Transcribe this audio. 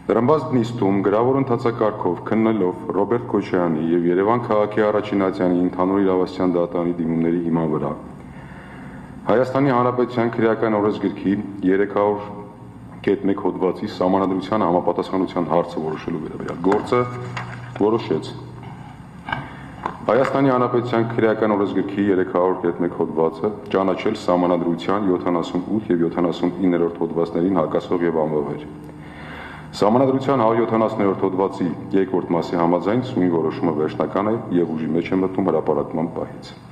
Դրամբազ նիստում գրավոր ընթացակարգով քննելով Ռոբերտ Քոչարյանի եւ Երևան քաղաքի առաջին ատյանի ընդհանուր իրավասության դատարանի դիմումների հիման վրա Հայաստանի Հանրապետության քրեական օրենսգրքի 300.1 հոդվածի սահմանադրության համապատասխանության հարցը որոշելու վերաբերյալ գործը որոշեց Հայաստանի Հանրապետության քրեական օրենսգրքի 300.1 հոդվածը ճանաչել սահմանադրության 78 եւ 79-րդ հոդվածներին հակասող եւ անվավեր Սահմանադրության 170-րդ հոդվածի երկրորդ մասի համաձայն սույն որոշումը վերջնական է եւ ուժի մեջ է մտնում հրապարակման պահից